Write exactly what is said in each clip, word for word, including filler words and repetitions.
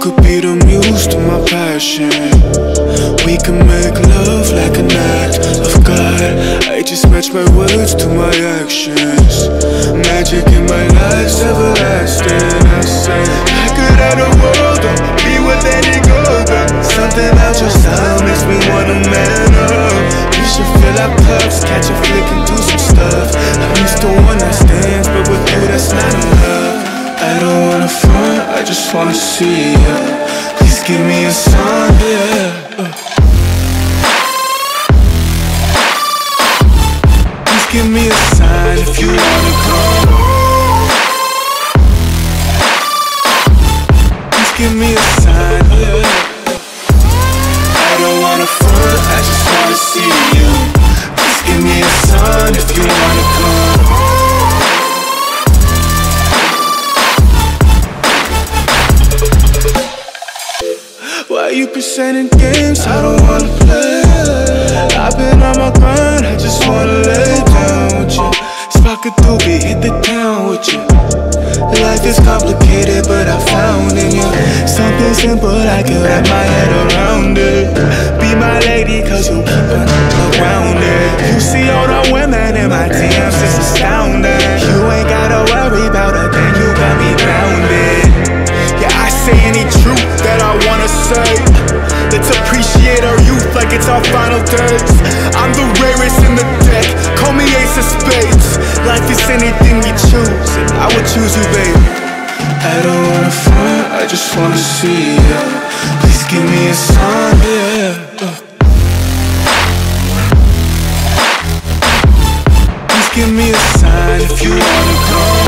could be the muse to my passion. We can make love like an act of God. I just match my words to my actions. Magic in my life's everlasting. I say I could have the world, or be with any girl, but something about your style makes me wanna man up. We should fill our cups, catch a flick and do some stuff. I'm used to one night stands, but with you that's not enough. I don't wanna front, I just wanna see ya. Please give me a sign, yeah. uh. Please give me a sign if you wanna come. Please give me a sign, yeah. I don't wanna front, I just wanna see you. Please give me a sign if you wanna come. Why you presenting games I don't wanna play? I've been on my grind, I just wanna lay down with you. Spark a doobie, hit the town with you. Life is complicated, but I found in you something simple, I can wrap my head around it. Be my lady, cause you keep on around it. You see all the women in my D Ms, it's astounding. You ain't gotta worry about a thing, you got me grounded. Yeah, I say any truth that I wanna say. Let's appreciate our youth like it's our final days. I'm the rarest in the deck, call me ace of spades. Life is anything we choose, and I would choose you, babe. I don't wanna front, I just wanna see ya. Please give me a sign, yeah. uh. Please give me a sign if you wanna come.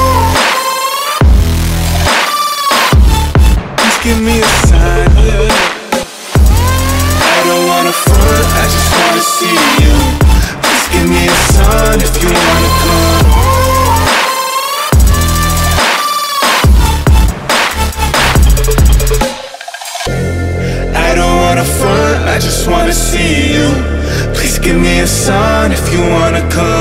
Give me a sign, yeah. I don't wanna front, I just wanna see you. Please give me a sign if you wanna come. I don't wanna front, I just wanna see you. Please give me a sign if you wanna come.